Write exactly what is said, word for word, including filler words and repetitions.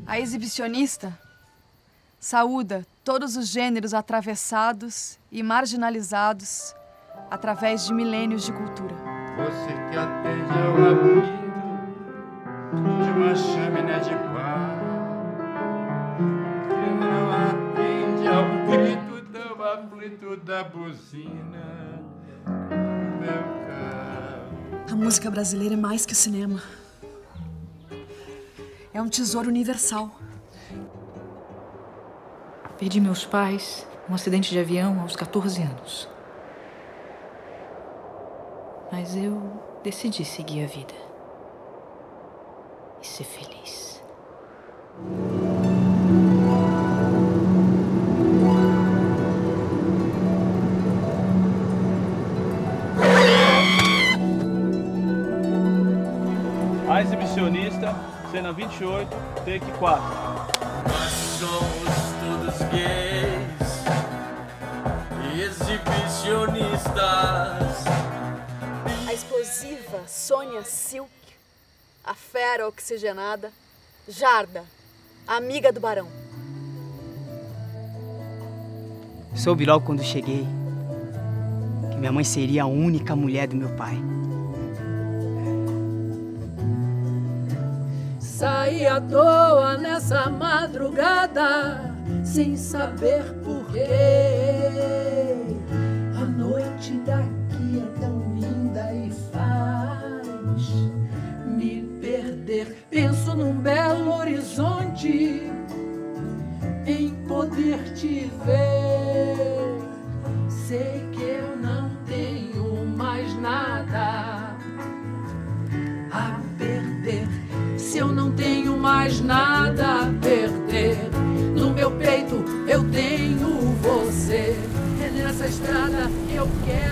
A exibicionista saúda todos os gêneros atravessados e marginalizados através de milênios de cultura. Você que atende ao apito de uma chaminé de pau, que não atende ao grito tão aflito da buzina do meu carro. A música brasileira é mais que o cinema. É um tesouro universal. Perdi meus pais num acidente de avião aos quatorze anos. Mas eu decidi seguir a vida e ser feliz. A exibicionista, cena vinte e oito, take quatro. Nós somos todos gays, exibicionistas. A explosiva Sônia Silk, a fera oxigenada, Jarda, amiga do Barão. Soube logo quando cheguei que minha mãe seria a única mulher do meu pai. Saí à toa nessa madrugada, sem saber porquê. A noite daqui é tão linda e faz me perder. Penso num belo horizonte, em poder te ver. Sei que eu não tenho mais nada a perder. Se eu não tenho mais nada a perder, no meu peito eu tenho você. É nessa estrada que eu quero.